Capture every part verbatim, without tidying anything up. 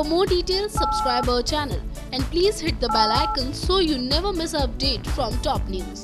For more details, subscribe our channel and please hit the bell icon so you never miss an update from top news.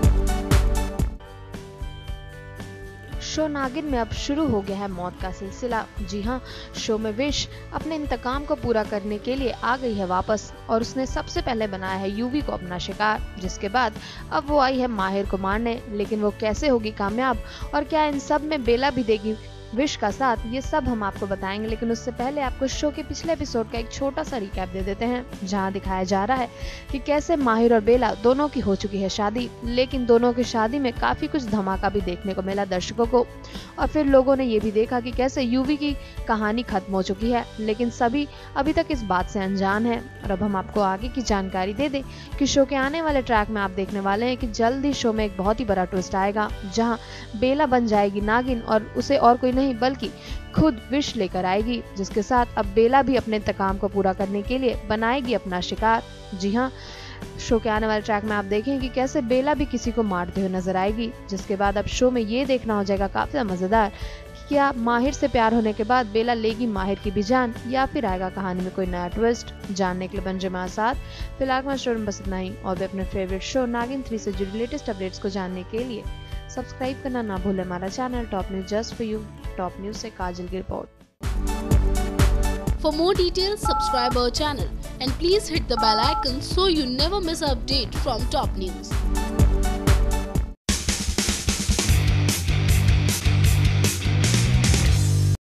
Show Naagin में अब शुरू हो गया है मौत का सिलसिला। जी हां, शो में विश अपने इंतकाम को पूरा करने के लिए आ गई है वापस और उसने सबसे पहले बनाया है यूवी को अपना शिकार, जिसके बाद अब वो आई है माहिर को मारने। लेकिन वो कैसे होगी कामयाब और क्या इन सब में बेला भी देगी विश का साथ, ये सब हम आपको बताएंगे। लेकिन उससे पहले आपको शो के पिछले एपिसोड का एक छोटा सा रिकैप दे देते हैं, जहां दिखाया जा रहा है कि कैसे माहिर और बेला दोनों की हो चुकी है शादी। लेकिन दोनों की शादी में काफी कुछ धमाका भी देखने को मिला दर्शकों को, और फिर लोगों ने ये भी देखा कि कैसे यूवी की कहानी खत्म हो चुकी है। लेकिन सभी अभी तक इस बात से अनजान है। और अब हम आपको आगे की जानकारी दे दें कि शो के आने वाले ट्रैक में आप देखने वाले हैं कि जल्द ही शो में एक बहुत ही बड़ा ट्विस्ट आएगा, जहाँ बेला बन जाएगी नागिन और उसे और कोई नहीं बल्कि खुद विश लेकर आएगी, जिसके साथ अब बेला भी अपने इंतकाम को पूरा करने के लिए बनाएगी अपना शिकार। जी हाँ, शो के आने वाले ट्रैक में आप देखें कि कैसे बेला भी किसी को मारते हुए नजर आएगी, जिसके बाद अब शो में ये देखना हो जाएगा काफी मजेदार कि क्या माहिर से प्यार होने के बाद बेला लेगी माहिर की भी जान, या फिर आएगा कहानी में कोई नया ट्विस्ट। जानने के लिए बन जाए हमारे साथ। फिलहाल हमारे शो में बस इतना ही, और भी अपने फेवरेट शो नागिन थ्री से जुड़ी लेटेस्ट अपडेट्स को जानने के लिए सब्सक्राइब करना ना भूलें हमारा channel top news just for you. Top news से काजल की रिपोर्ट। For more details, subscribe our channel and please hit the bell icon so you never miss an update from top news.